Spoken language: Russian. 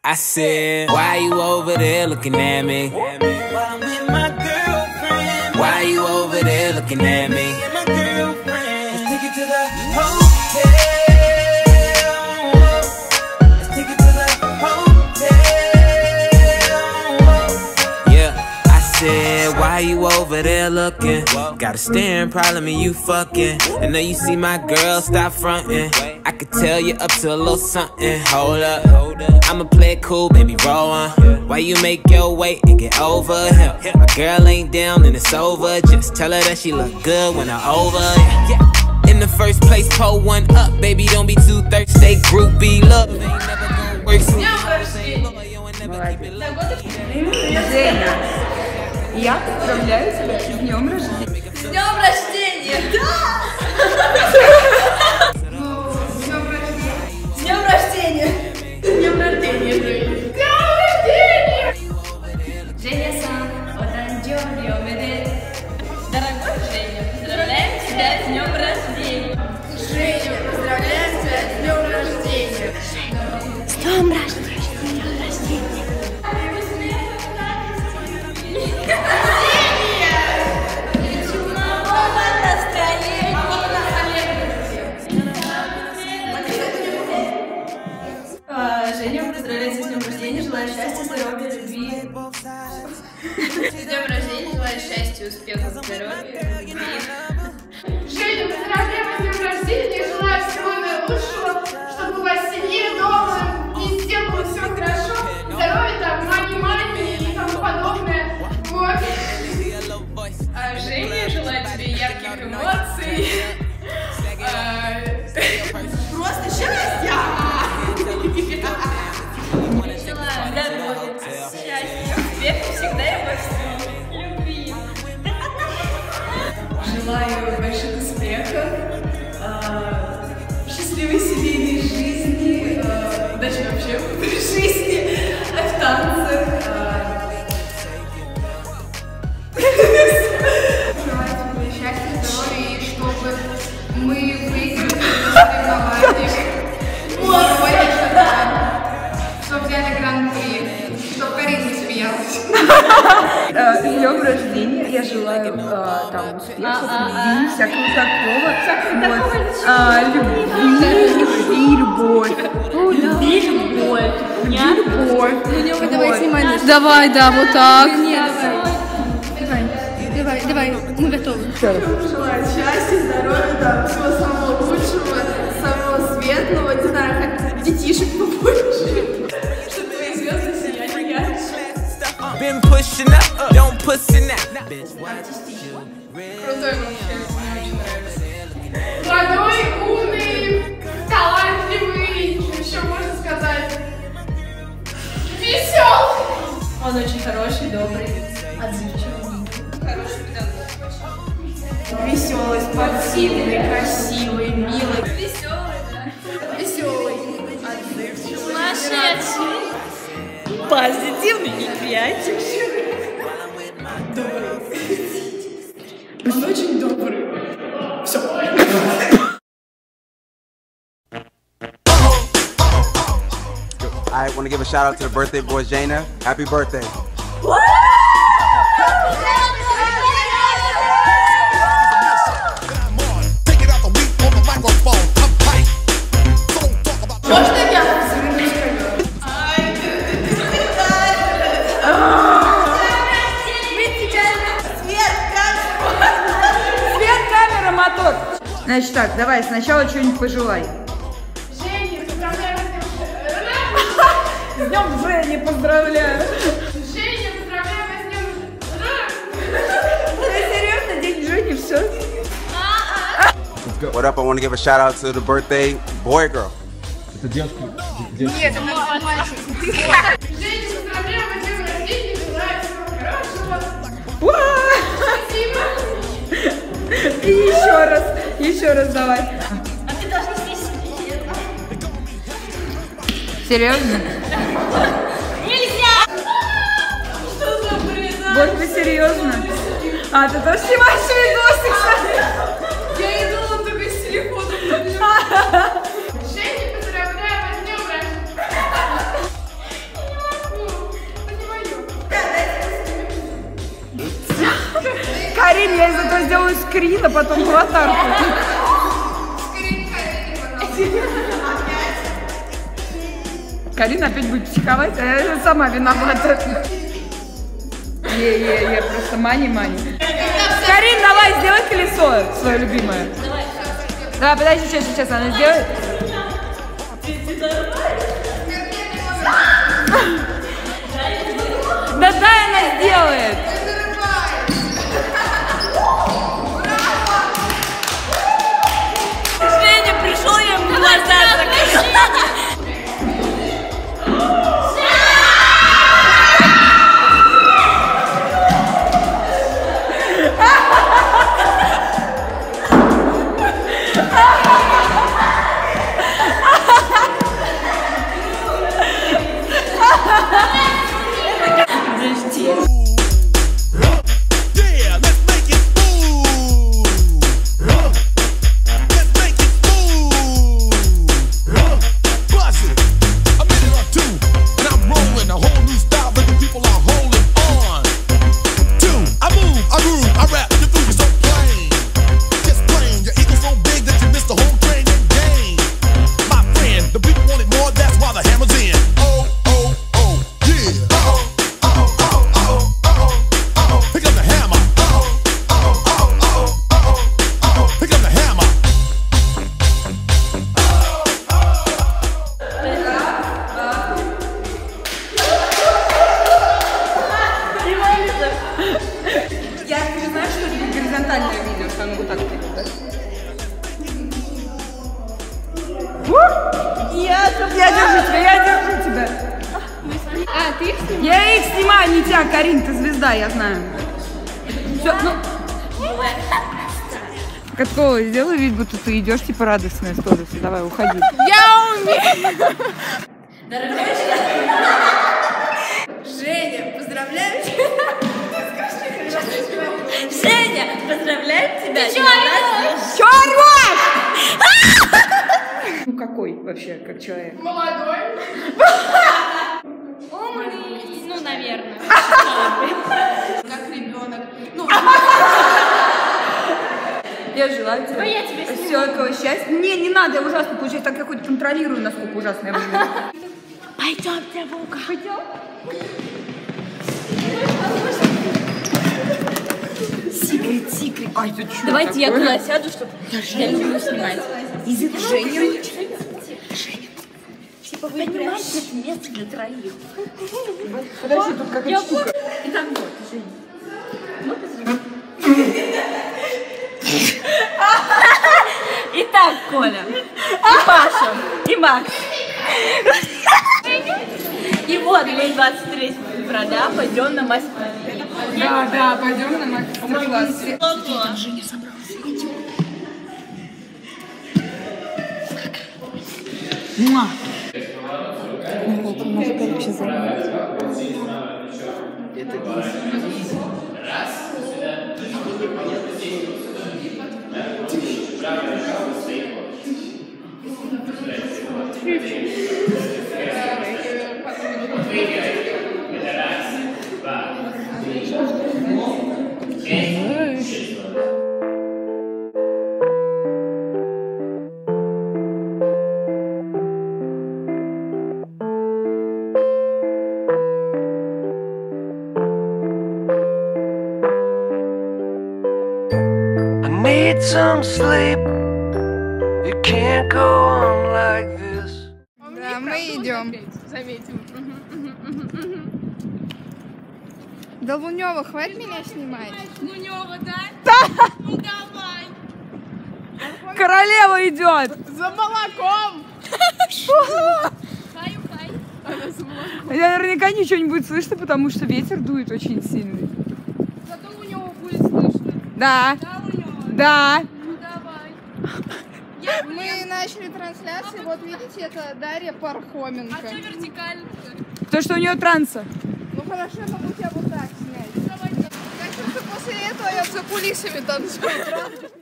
I said, why you over there looking at me? While I'm with my girlfriend. Why you over there looking at me? With my girlfriend. Let's take it to the hotel. Let's take it to the hotel. Yeah, I said, why you over there looking? Got a staring problem and you fucking. I know you see my girl, stop fronting. I could tell you up to a little something. Hold up, I'ma play it cool, baby, roll on. Why you make your way and get over him? My girl ain't down and it's over. Just tell her that she look good when I'm over. Yeah. In the first place, pull one up, baby, don't be too thirsty. Groupie, look. Женя, я поздравляю тебя с днем рождения. С днем рождения! Да! С днем рождения! С днем рождения, Женя! С днем рождения! Женя-сан, дорогой Женя, поздравляем тебя с днем рождения! Женя, поздравляем тебя с днем рождения! С днем рождения! Женя, поздравляю тебя с днем рождения, желаю счастья, здоровья, любви. С днем рождения, желаю счастья, успехов, здоровья, любви. Женя, поздравляю вас с днем рождения, желаю всего наилучшего, чтобы у вас в семье, дома, везде было все хорошо, здоровья, там, мани-мани и тому подобное. Вот. А Женя, желаю тебе ярких эмоций. Просто счастья! Желаю здоровья, счастья, успеха всегда и во всем, любви. Желаю больших успехов, счастливой семейной жизни, удачи вообще в жизни, в танцах. Желаю тебе счастья, здоровья и чтобы мы выиграли соревнования. Чтобы взяли гран-при, чтобы Карина смеялась. С днем рождения, я желаю там успехов, любви, всякого такого. Любви и любовь. Любви и любовь. Давай снимай. Давай, да, вот так. Давай, мы готовы. Желаю счастья, здоровья, там, всего самого лучшего, самого светлого, не знаю, как детишек побольше. Чтобы твои звезды сияли ярче. Been pushing up, don't pussy now. Крутой вообще, мне очень нравится. Молодой, умный, талантливый, что еще можно сказать? Веселый. Он очень хороший, добрый, отзывчивый. Хороший педагог. Веселый, спортивный, красивый, милый. Веселый, да. Веселый. Сумасшедший. Позитивный и креативный. Он очень добрый. Все. I want to give a shout out to the birthday boy, Jaina. Happy birthday. Можно я? Свет, камера, мотор. Значит так, давай сначала что-нибудь пожелай. Женя, поздравляю С днем Жени поздравляю. Женя, поздравляю вас с днем. Серьезно, день Жени, все? What up? I want to give a shout out to the birthday boy or girl. Женя, поздравляю вас с днем рождения, желаю всего хорошего. Спасибо. И еще раз давай. А ты должна здесь сидеть. Серьезно? Нельзя! Что за бред? Больше серьезно? А, ты тоже снимаешь видосик? Я иду только с телефоном. Женя, поздравляю вас с днем рождения. сделаю скрин, а потом аватарку. Скрин Карине, пожалуйста. Карина опять будет психовать, а я сама виновата. Я просто мани. Карин, давай, сделай колесо свое любимое. Давай, подожди, сейчас она сделает. Да дай она сделает. Женя пришел, я ему глаза закрыла. Я держу тебя. А, ты их снимаешь? Я их снимаю, не тебя, Карин, ты звезда, я знаю. Все, ну... Каткова, сделай вид, будто ты идешь, типа, радостная сторис. Давай, уходи. Я умею! Женя, поздравляю тебя! Женя, поздравляем тебя! Ты чё орёшь? Чё орёшь? Ну какой вообще, как человек? Молодой. Умный, ну, наверное. Как ребенок. Ну, Я желаю тебе я тебя сниму. всякого счастья. Не надо, я ужасно получаюсь, так я хоть контролирую, насколько ужасно я выгляжу. Пойдемте, Вука. Пойдем? Секрет. Ай, ты чё Давайте я такое? туда сяду, чтобы я люблю снимать. Язык Женя. Типа, вы понимаете, это место для троих. Подожди, тут какая-то штука. Итак, вот, Женя. Итак, Коля, и Паша, и Макс. И вот мы 23 февраля пойдем на мастер-класс. Да, пойдем на мастер-класс. Женя собрался. Муа. Need some sleep. You can't go on like this. да, мы идем. Заметим. Да, Лунёва, хватит меня снимать. Лунёва, да? Ну давай. Королева идет. За молоком. Хай. Я наверняка ничего не будет слышно, потому что ветер дует очень сильный. Зато Лунёва будет слышно. Да. Да, Лунёва? Да. Ну давай. Мы начали трансляцию, вот видите, это Дарья Пархоменко. А что вертикально-то? То, что у нее транса. Ну хорошо, я могу тебя вот так снять. Давай. Я чувствую, после этого я за кулисами танцую, правда?